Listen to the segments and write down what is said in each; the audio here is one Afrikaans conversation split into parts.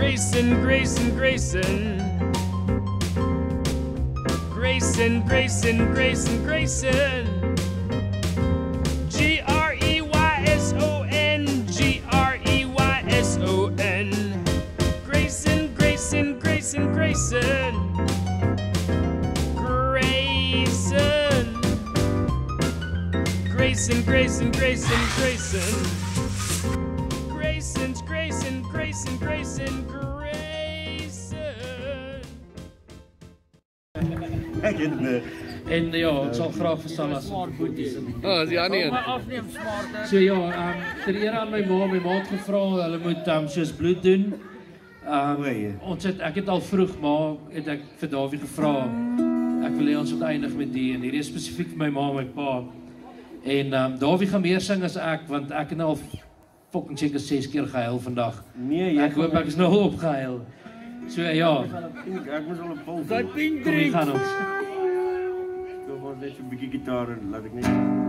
Grayson, Grayson, Grayson. Grayson, Grayson, Grayson, Grayson. Greyson, Greyson, Grayson, Grayson, Grayson. Grayson, Grayson, Grayson, Grayson. Grayson's Grayson, Grayson, Grayson, Grayson. En ja, ik zal graag verstaan as het goed is. Oh, ja nee. So ja, ter ere aan my ma het gevra, hulle moet soos bloed doen. Ek het al vroeg maar het ek vir Dawie gevra. Ek wil hê ons moet eindig met die en hierdie is spesifiek vir my ma en my pa. En Dawie gaan meer sing as ek, want ek het nou al fucking seker 6 keer gehuil vandag. Nee, ek hoop ek is nou opgehuil. So ja. Ek moes al 'n pol. Kom hier gaan ons. Kom ons net 'n bietjie gitaar en laat ek net.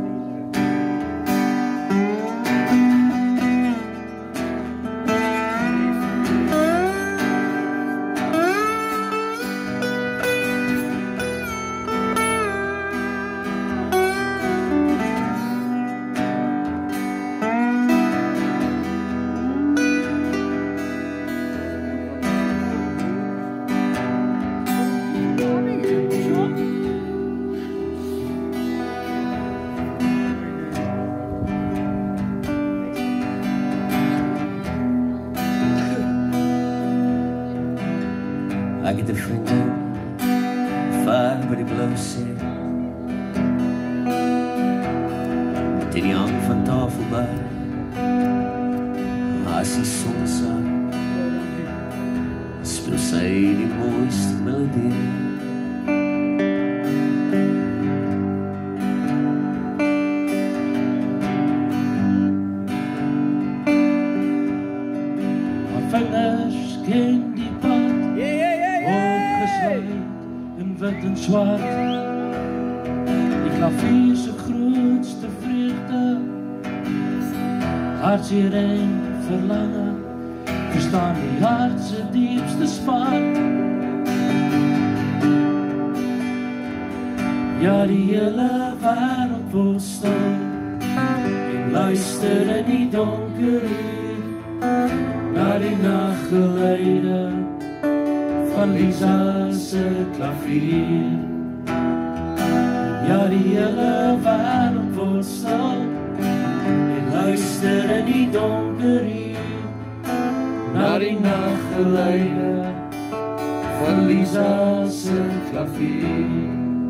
Ek het 'n vriendin ver by die blou see. Teen die hang van Tafelberg, as die son sak, speel sy die mooiste melodie. Haar vingers ken die pad, in wit en zwart. Die klavier se grootste vreugde, hartseer en verlange, verstaan die hart se diepste spark. Ja, die hele wêreld word stil en luister in die donker uur na die nachtgeleide van Lisa se klavier. Ja, die hele wêreld word stil en luister in die donker uur na die nachtgeleide van Lisa se klavier.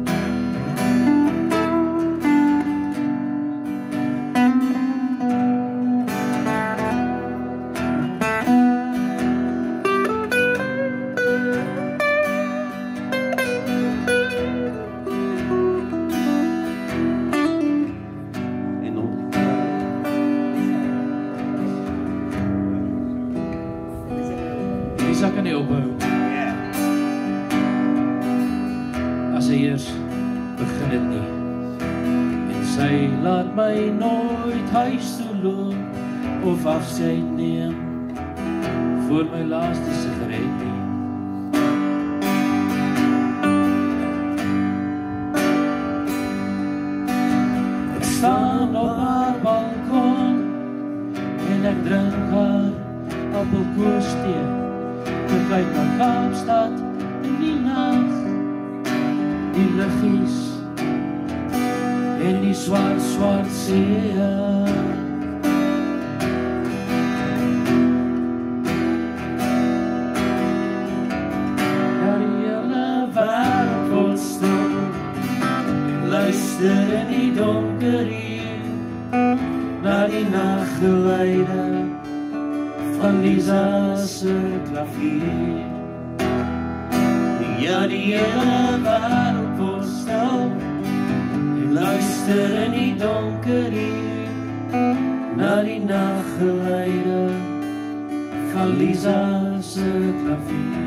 Ek kan nie ophou as hy eers begin het nie. En sy laat my nooit huis toe loop of afskeid neem voor my laaste sigaret nie. Ek staan op haar balkon en ek drink haar appelkoorstee. Ek kyk na Kaapstad in die nacht, die liggies en die swart, swart see. Ja, die hele wêreld word stil en luister in die donker uur na die nachtgeleide van Lisa se klavier. Ja, die hele wêreld word stil en luister in die donker uur na die nachtgeleide van Lisa se klavier.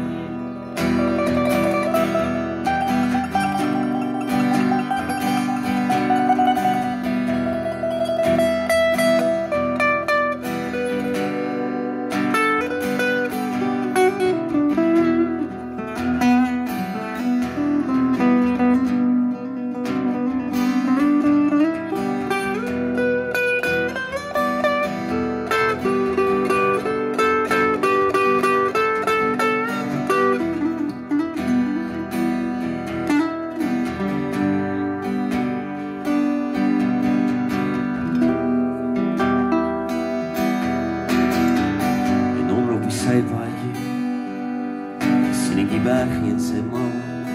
paadjie sien ek die bergie en sy ma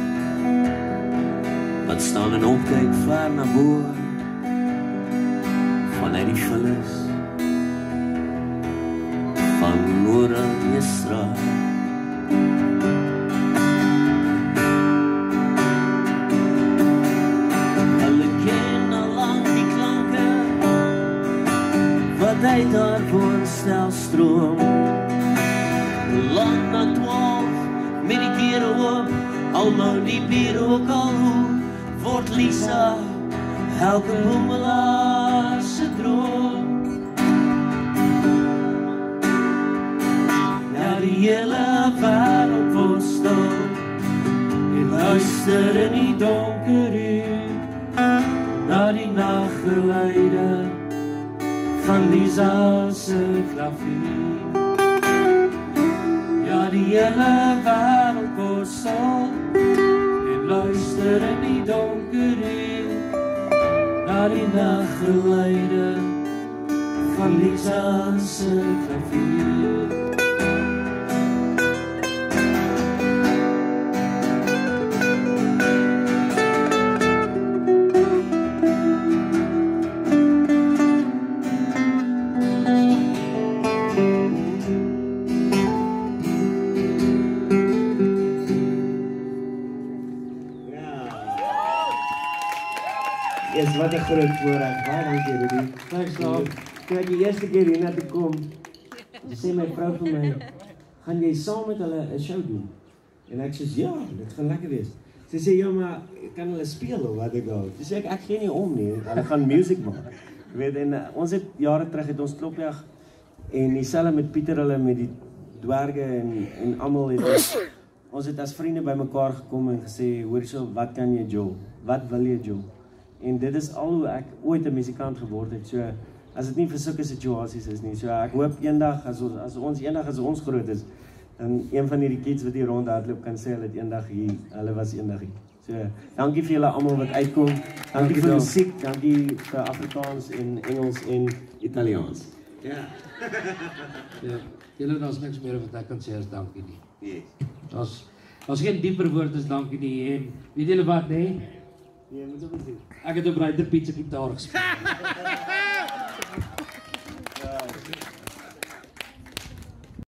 wat staan en opkyk ver na bo vanuit die vullis van Oranje-straat. Hulle ken al lang die klanke wat uit daar voorstel stroom. Lang na 12 met die kere op, al nou die bier ook al hoe word Lisa elke boemelaar se droom. Ja, die hele wêreld word stil en luister in die donker uur na die nachtgeluide van Lisa se klavier. Ja, die hele wêreld word stil en luister in die donker uur na die nachtgeluide van Lisa se klavier. Yes, wat 'n groot voorreg. Baie dankie, Rudy. Thanks, Rob. Toe ek die eerste keer hiernatoe kom, sê my vrou vir my, gaan jy saam met hulle 'n show doen? En ek sê, ja, dit gaan lekker wees. Sy sê, ja, maar kan hulle speel of wat ek al? Toe sê ek gee nie om nie, hulle gaan music maak. Jy weet, en ons het jare terug het ons klopjag en dieselfde met Pieter hulle met die dwerge en almal het ons het as vriende bymekaar gekom en gesê, hoor hierso, wat kan jy, Joel? Wat wil jy, Joel? En dit is al hoe ek ooit 'n musikant geword het. So as dit nie vir sulke situasies is nie. So ek hoop eendag as ons groot is, dan een van hierdie kids wat hier rondhardloop kan sê hulle het eendag hier, hulle was eendag hier. So dankie vir julle almal wat uitkom. Dankie vir musiek, dankie vir Afrikaans en Engels en Italiaans. Ja. Ja, julle daar's niks meer wat ek kan sê as dankie nie. Yes. Daar's geen dieper woord as dankie nie en weet julle wat nê? Nee, moet ook nie. Ek het op Ryder Piet se gitaar gespeel.